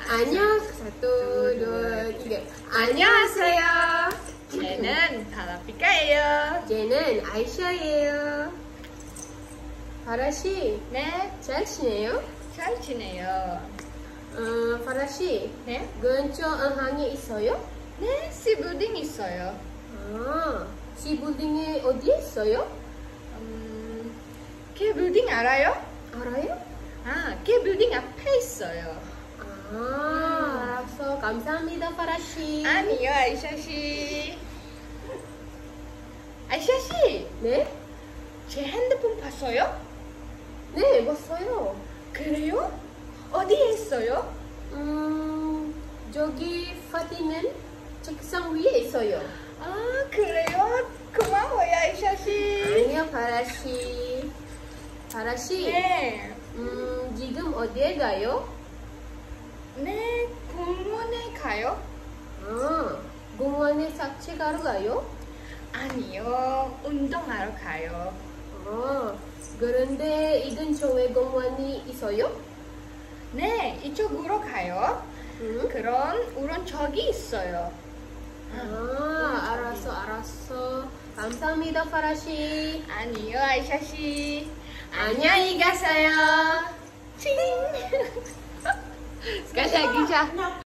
안녕. satu, dua, tiga. 안녕하세요. 쟤는 바라피카예요. 쟤는 아이샤예요. 파라씨, 네, 잘 지내요? 잘 지내요. 파라씨, 네? 근처 은행에 있어요? 네, 시부딩 있어요. 시빌딩이 어디에 있어요? K빌딩 알아요? 알아요? K빌딩 앞에 있어요. 알았어. 감사합니다, 파라씨. 아니요, 아이샤씨. 아이샤씨, 네? 제 핸드폰 봤어요? 네, 봤어요. 그래요? 어디에 있어요? 저기 파티는 책상 위에 있어요. 그래요? 고마워요, 아이샤씨. 아니요, 파라씨. 파라씨, 네. 지금 어디에 가요? 네, 공원에 가요? 공원에 산책하러 가요? 아니요, 운동하러 가요. 그런데 이 근처에 공원이 있어요? 네, 이쪽으로 가요. 그럼 우선 저기 있어요. 알았어. 감사합니다, 파라씨. 아니요, 아이샤씨. 안녕히 가세요. 칭! Sekali lagi, Syah.